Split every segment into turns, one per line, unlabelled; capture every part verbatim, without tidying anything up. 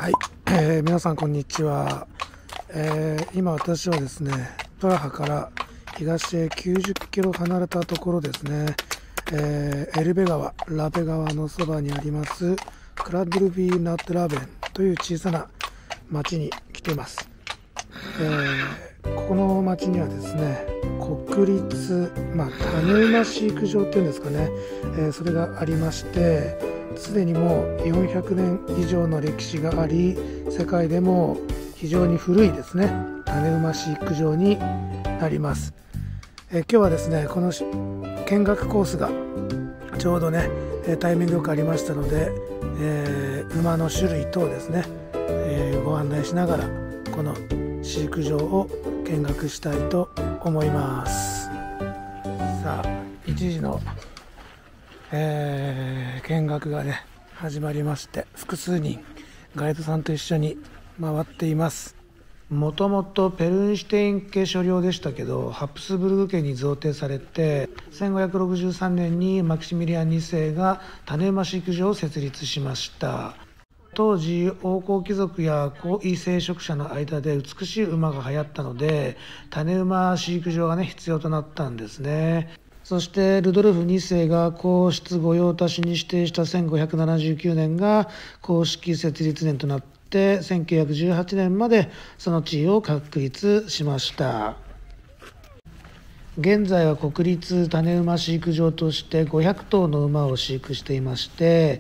はい、えー皆さんこんにちは。えー今私はですね、プラハから東へきゅうじゅっキロ離れたところですね、えーエルベ川、ラベ川のそばにありますクラドゥルビーナットラベンという小さな町に来ています。えーここの町にはですね、国立、まあ、種馬飼育場っていうんですかね、えーそれがありまして、すでにもうよんひゃくねん以上の歴史があり、世界でも非常に古いですね種馬飼育場になります。えー今日はですね、このし見学コースがちょうどねえータイミングよくありましたので、えー馬の種類等ですね、えーご案内しながらこの飼育場を見学したいと思います。さあ、いちじの、えー見学がね始まりまして、複数人ガイドさんと一緒に回っています。もともとペルンシュテイン家所領でしたけど、ハプスブルグ家に贈呈されて、せんごひゃくろくじゅうさんねんにマクシミリアンにせいが種馬飼育場を設立しました。当時王侯貴族や高位聖職者の間で美しい馬が流行ったので、種馬飼育場がね必要となったんですね。そしてルドルフにせいが皇室御用達に指定したせんごひゃくななじゅうきゅうねんが公式設立年となって、せんきゅうひゃくじゅうはちねんまでその地位を確立しました。現在は国立種馬飼育場としてごひゃくとうの馬を飼育していまして、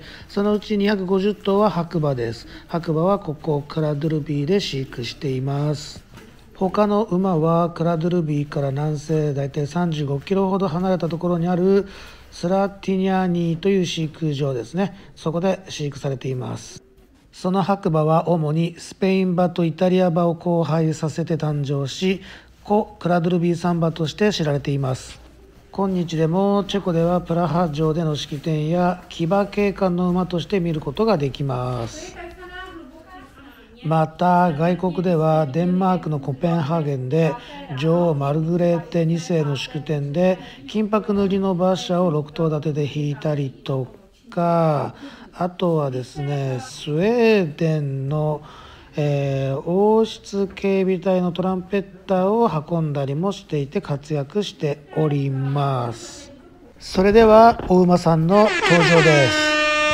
そのうちにひゃくごじゅっとうは白馬です。白馬はここクラドゥルビーで飼育しています。他の馬はクラドゥルビーから南西だいたいさんじゅうごキロほど離れたところにあるスラティニャーニーという飼育場ですね、そこで飼育されています。その白馬は主にスペイン馬とイタリア馬を交配させて誕生し、古クラドゥルビーサン馬として知られています。今日でもチェコではプラハ城での式典や騎馬警官の馬として見ることができます。また外国ではデンマークのコペンハーゲンで女王マルグレーテにせいの祝典で金箔塗りの馬車をろくとう立てで引いたりとか、あとはですね、スウェーデンの、えー王室警備隊のトランペッターを運んだりもしていて活躍しております。それではお馬さんの登場です。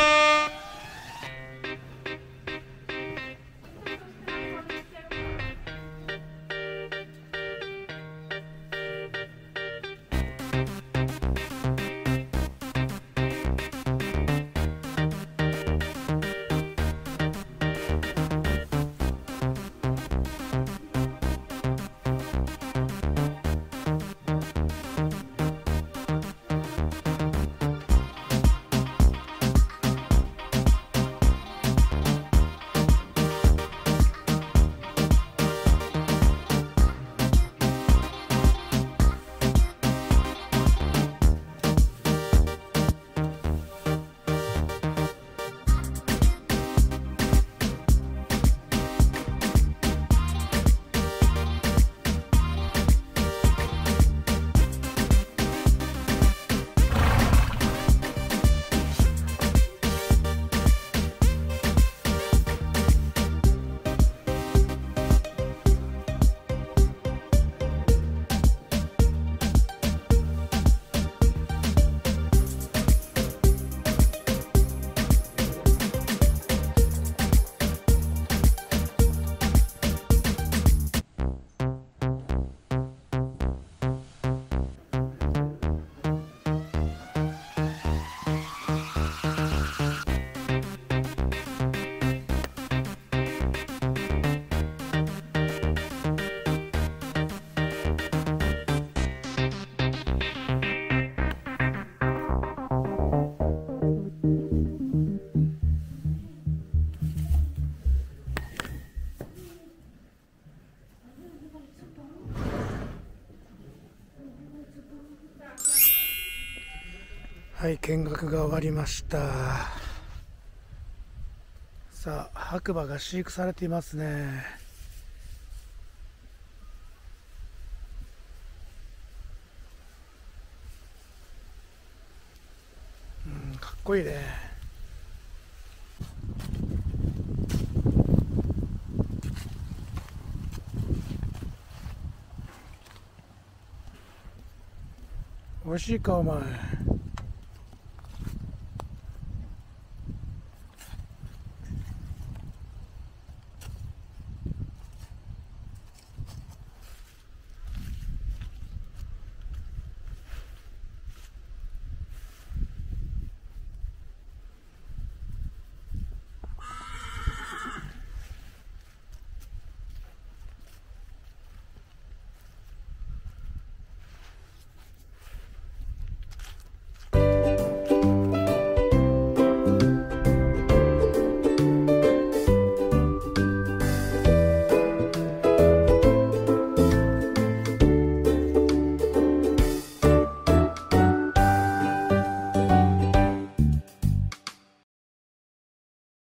はい、見学が終わりました。さあ、白馬が飼育されていますね。うん、かっこいいね。 しいかお前。